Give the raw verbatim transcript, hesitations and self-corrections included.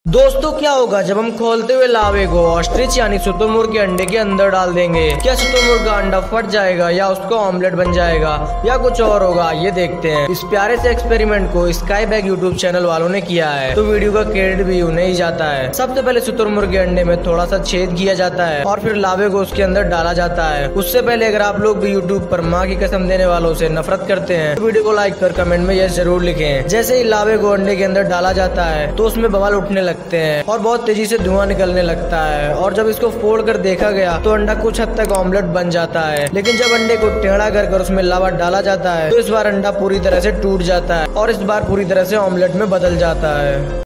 दोस्तों क्या होगा जब हम खोलते हुए लावे को ऑस्ट्रिच यानी शुतुरमुर्ग के अंडे के अंदर डाल देंगे। क्या शुतुरमुर्ग का अंडा फट जाएगा या उसको ऑमलेट बन जाएगा या कुछ और होगा, ये देखते हैं। इस प्यारे से एक्सपेरिमेंट को स्काई बैग यूट्यूब चैनल वालों ने किया है, तो वीडियो का क्रेडिट भी उन्हें ही जाता है। सबसे पहले शुतुरमुर्ग के अंडे में थोड़ा सा छेद किया जाता है और फिर लावे को उसके अंदर डाला जाता है। उससे पहले अगर आप लोग भी यूट्यूब पर माँ की कसम देने वालों से नफरत करते हैं तो वीडियो को लाइक कर कमेंट में यस जरूर लिखें। जैसे ही लावे को अंडे के अंदर डाला जाता है तो उसमें बवाल उठने लगते हैं और बहुत तेजी से धुआं निकलने लगता है, और जब इसको फोड़ कर देखा गया तो अंडा कुछ हद तक ऑमलेट बन जाता है। लेकिन जब अंडे को टेढ़ा कर कर उसमें लावा डाला जाता है तो इस बार अंडा पूरी तरह से टूट जाता है और इस बार पूरी तरह से ऑमलेट में बदल जाता है।